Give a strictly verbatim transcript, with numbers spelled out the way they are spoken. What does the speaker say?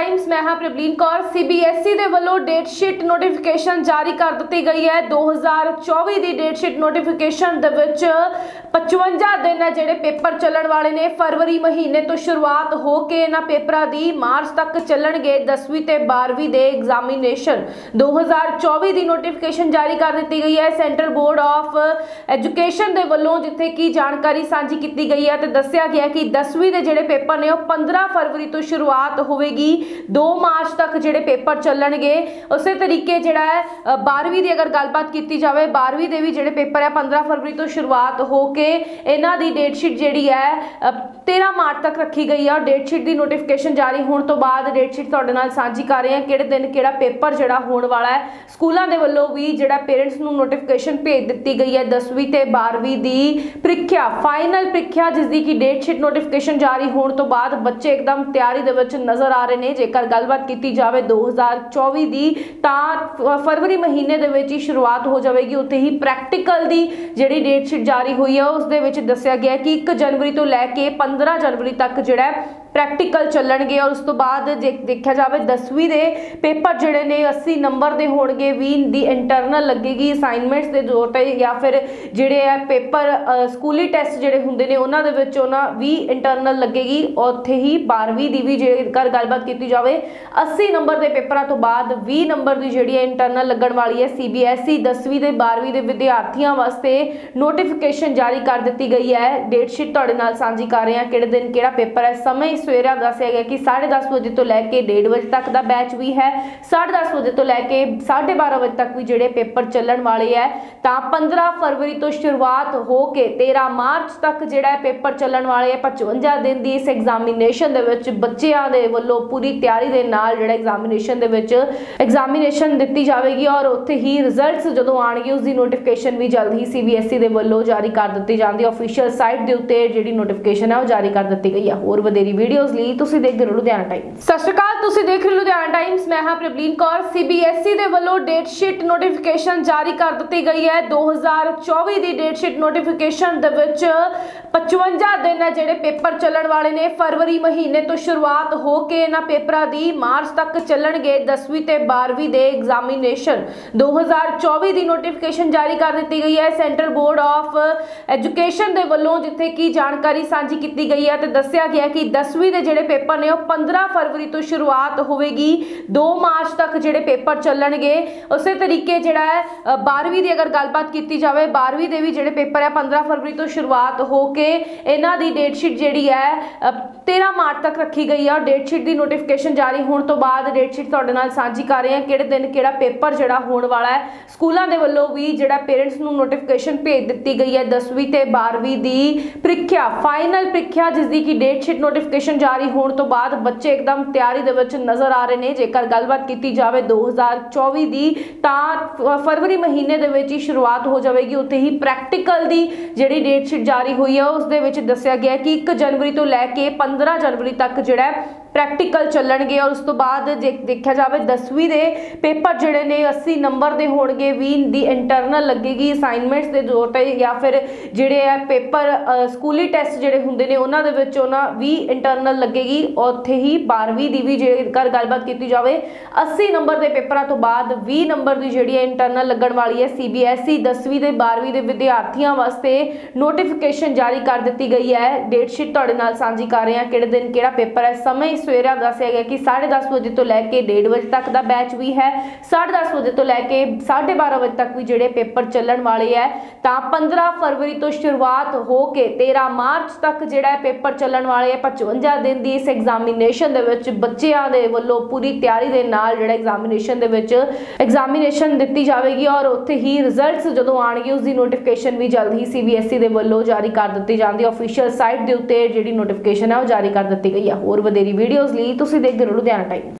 Times मैं हाँ Prableen Kaur. CBSE ਦੇ ਵੱਲੋਂ ਡੇਟ ਸ਼ੀਟ ਨੋਟੀਫਿਕੇਸ਼ਨ ਜਾਰੀ ਕਰ ਦਿੱਤੀ ਗਈ ਹੈ। दो हज़ार चौबीस ਦੀ ਡੇਟ ਸ਼ੀਟ ਨੋਟੀਫਿਕੇਸ਼ਨ ਦੇ ਵਿੱਚ पचवंजा दिन है ਜਿਹੜੇ पेपर ਚੱਲਣ ਵਾਲੇ ਨੇ। फरवरी महीने तो शुरुआत हो के ਇਹਨਾਂ पेपरां ਦੀ मार्च तक ਚੱਲਣਗੇ दसवीं ਤੇ बारहवीं ਦੇ एग्जामिनेशन। दो हज़ार चौबीस ਦੀ ਨੋਟੀਫਿਕੇਸ਼ਨ ਜਾਰੀ ਕਰ ਦਿੱਤੀ ਗਈ ਹੈ ਸੈਂਟਰਲ ਬੋਰਡ ਆਫ ਐਜੂਕੇਸ਼ਨ ਦੇ ਵੱਲੋਂ, ਜਿੱਥੇ ਕੀ ਜਾਣਕਾਰੀ ਸਾਂਝੀ ਕੀਤੀ ਗਈ ਹੈ ਤੇ ਦੱਸਿਆ ਗਿਆ ਕਿ दसवीं ਦੇ ਜਿਹੜੇ पेपर ਨੇ ਉਹ पंद्रह फरवरी ਤੋਂ शुरुआत होगी, दो मार्च तक ਜਿਹੜੇ पेपर ਚੱਲਣਗੇ। ਉਸੇ ਤਰੀਕੇ ਜਿਹੜਾ ਹੈ बारहवीं ਦੀ अगर गलबात की जाए, बारहवीं ਦੇ ਵੀ ਜਿਹੜੇ पेपर है पंद्रह फरवरी ਤੋਂ शुरुआत हो के ਇਹਨਾਂ ਦੀ ਡੇਟ ਸ਼ੀਟ ਜਿਹੜੀ ਹੈ तेरह मार्च तक रखी गई है। डेट शीट की नोटिफिकेशन जारी होने तो बाद डेट शीट तुहाडे नाल सांझी कर रहे हैं किहड़े दिन किहड़ा पेपर जिहड़ा होने वाला है। स्कूलों के वल्लों भी जिहड़ा पेरेंट्स नूं नोटिफिकेशन भेज दी गई है दसवीं ते बारहवीं की प्रीख्या, फाइनल प्रीख्या जिसकी की डेट शीट नोटिफिकेशन जारी होने तो बाद बच्चे एकदम तैयारी दे विच नज़र आ रहे हैं। जेकर गलबात की जाए दो हज़ार चौबीस की तो फरवरी महीने दे विच ही शुरुआत हो जाएगी। उत्थे ही प्रैक्टिकल की जिहड़ी डेट शीट जारी हुई है उस दे विच दस्सिया गया कि एक जनवरी तो लैके पंद्रह जनवरी तक जिहड़ा प्रैक्टिकल चलणगे। और उस तो बाद जे देखा जाए दसवीं के पेपर जिहड़े ने अस्सी नंबर के होणगे, बीस दी इंटरनल लगेगी असाइनमेंट्स के जोर पर, या फिर जिहड़े है पेपर स्कूली टैसट जिहड़े हुंदे ने उन्हां दे विच उन्हां बीस इंटरनल लगेगी। उत्थे ही बारहवीं की भी जेकर गलबात की जाए अस्सी नंबर के पेपरों तो बाद बीस नंबर की जिहड़ी इंटरनल लगन वाली है। सी बी एस ई दसवीं के बारहवीं के विद्यार्थियों वास्ते नोटिफिकेशन जारी कर दी गई है। डेट शीट तुहाडे नाल सांझी कर रहे हैं किहड़े दिन किहड़ा पेपर है। समय सवेरे दसिया गया कि साढ़े दस बजे तो लैके डेढ़ बजे तक का बैच भी है, साढ़े दस बजे तो लैके साढ़े बारह बजे तक भी जोड़े पेपर चलन वाले है। तो पंद्रह फरवरी तो शुरुआत हो के तेरह मार्च तक जोड़ा पेपर चलन वाले है। पचवंजा दिन की इस एग्जामिनेशन बच्चों के वलों पूरी तैयारी के नाल जोड़ा एग्जामिनेशन एग्जामिनेशन दी जाएगी और उत्थे ही रिजल्ट्स जो आएंगे उसकी नोटिफिकेशन भी जल्द ही सी बी एस ई के वलों जारी कर दी जाती है। ऑफिशियल साइट के उत्ते जी नोटिफिकेशन है वो जारी कर दी गई है। होर वधेरी वीडियोज़ ਲਈ ਤੁਸੀਂ ਦੇਖਦੇ ਰਹੋ ਲੁਧਿਆਣਾ ਟਾਈਮਸ। ਸਤਿ ਸ਼੍ਰੀ ਅਕਾਲ, ਤੁਸੀਂ ਦੇਖ ਰਹੇ ਲੁਧਿਆਣਾ ਟਾਈਮਸ। ਮੈਂ ਹਾਂ ਪ੍ਰਬਲੀਨ ਕੌਰ। ਸੀਬੀਐਸਈ ਦੇ ਵੱਲੋਂ ਡੇਟ ਸ਼ੀਟ ਨੋਟੀਫਿਕੇਸ਼ਨ ਜਾਰੀ ਕਰ ਦਿੱਤੀ ਗਈ ਹੈ। दो हज़ार चौबीस ਦੀ ਡੇਟ ਸ਼ੀਟ ਨੋਟੀਫਿਕੇਸ਼ਨ ਦੇ ਵਿੱਚ पचवंजा दिन है ਜਿਹੜੇ पेपर ਚੱਲਣ ਵਾਲੇ ਨੇ। फरवरी महीने तो शुरुआत हो के ਇਹਨਾਂ पेपरां ਦੀ मार्च तक ਚੱਲਣਗੇ दसवीं ਤੇ बारहवीं ਦੇ एग्जामिनेशन। दो हज़ार चौबीस ਦੀ ਨੋਟੀਫਿਕੇਸ਼ਨ ਜਾਰੀ ਕਰ ਦਿੱਤੀ ਗਈ ਹੈ ਸੈਂਟਰਲ ਬੋਰਡ ਆਫ ਐਜੂਕੇਸ਼ਨ ਦੇ ਵੱਲੋਂ, ਜਿੱਥੇ ਕੀ ਜਾਣਕਾਰੀ ਸਾਂਝੀ ਕੀਤੀ ਗਈ ਹੈ ਤੇ ਦੱਸਿਆ ਗਿਆ ਕਿ दसवीं ਦੇ ਜਿਹੜੇ पेपर ने पंद्रह फरवरी तो शुरुआत होगी, दो मार्च तक ਜਿਹੜੇ पेपर ਚੱਲਣਗੇ। ਉਸੇ ਤਰੀਕੇ ਜਿਹੜਾ ਹੈ बारहवीं ਦੀ अगर गलबात की जाए, बारहवीं ਦੇ ਵੀ ਜਿਹੜੇ पेपर है पंद्रह फरवरी तो शुरुआत हो के ਇਹਨਾਂ ਦੀ डेट शीट ਜਿਹੜੀ ਹੈ तेरह मार्च तक रखी गई है। और डेट शीट की नोटिफिकेशन जारी होने तो बाद डेट शीट तुहाडे नाल सांझी कर रहे हैं किहड़े दिन किहड़ा पेपर जिहड़ा होने वाला है। स्कूलों के वल्लों भी जिहड़ा पेरेंट्स नूं नोटिफिकेशन भेज दी गई है दसवीं ते बारहवीं की प्रीख्या, फाइनल प्रीख्या जिसकी की डेट शीट नोटिफिकेशन जारी होने तो बाद बच्चे एकदम तैयारी दे विच नज़र आ रहे हैं। जेकर गलबात की जाए दो हज़ार चौबीस की तो फरवरी महीने दे विच ही शुरुआत हो जाएगी। उत्थे ही प्रैक्टिकल की जिहड़ी डेट शीट जारी हुई है उस दे विच दस्सिया गया कि एक जनवरी तो लैके पंद्रह जनवरी तक जिहड़ा प्रैक्टिकल चलणगे। और उस तो बाद जे देखा जाए दसवीं के पेपर जिहड़े ने अस्सी नंबर के होणगे, बीस दी इंटरनल लगेगी असाइनमेंट्स के जोर पर, या फिर जिहड़े है पेपर स्कूली टैसट जिहड़े हुंदे ने उन्हां दे विच उन्हां बीस इंटरनल लगेगी। उत्थे ही बारहवीं की भी जेकर गलबात की जाए अस्सी नंबर के पेपरों तो बाद बीस नंबर की जिहड़ी इंटरनल लगन वाली है। सी बी एस ई दसवीं ते बारहवीं के विद्यार्थियों वास्ते नोटिफिकेशन जारी कर दी गई है। डेट शीट तुहाडे नाल सांझी कर रहे हैं किहड़े दिन किहड़ा पेपर है। समय सवेरे दसिया गया कि साढ़े दस बजे तो लैके डेढ़ बजे तक का बैच भी है, साढ़े दस बजे तो लैके साढ़े बारह बजे तक भी जोड़े पेपर चलन वाले है। तो पंद्रह फरवरी तो शुरुआत हो के तेरह मार्च तक जोड़ा पेपर चलन वाले है। पचवंजा दिन की इस एग्जामिनेशन बच्चों के वलों पूरी तैयारी के नाल जोड़ा एग्जामिनेशन एग्जामिनेशन दी जाएगी और उत्थे ही रिजल्ट्स जो आएंगे उसकी नोटिफिकेशन भी जल्द ही सी बी एस ई के वलों जारी कर दी जाती है। ऑफिशियल साइट के उत्ते जी नोटिफिकेशन है वो जारी कर दी गई है। होर वधेरी वीडियोज़ ਲਈ ਤੁਸੀਂ ਦੇਖਦੇ ਰਹੋ ਲੁਧਿਆਣਾ ਟਾਈਮਸ।